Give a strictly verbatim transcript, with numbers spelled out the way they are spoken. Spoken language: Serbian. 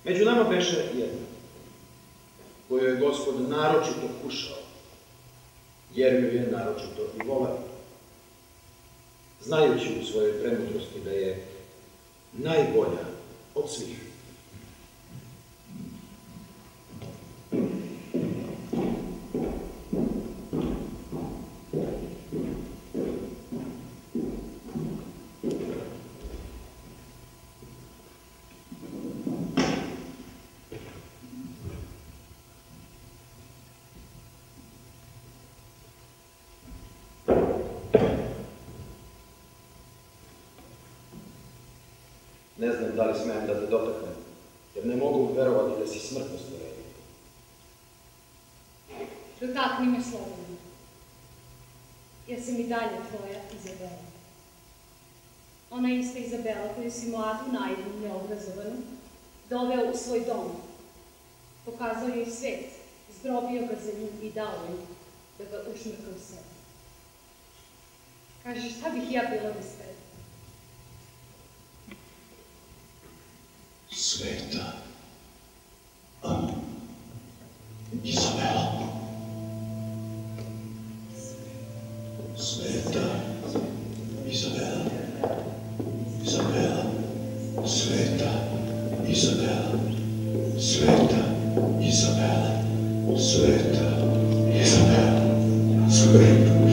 Među nama beše jedna, koju je Gospod naročito kušao, jer ju je naročito i voleo, znajući u svojoj premudrosti da je najbolja od svih. Ne znam da li smem da te dotaknem, jer ne mogu verovati da si smrtno stvorenje. Dotakni me slobodno. Ja sam i dalje tvoja Izabela. Ona ista Izabela koju si mladu, naivnu, neobrazovanu, doveo u svoj dom. Pokazao joj svet, zgrobio ga za nju i dao joj da ga ušmrka u sebe. Kažeš, šta bih ja bila bez tebe? Sveta Izabela. Sveta Izabela. Izabela. Sveta Izabela. Sveta Izabela. Sveta Izabela. Sveta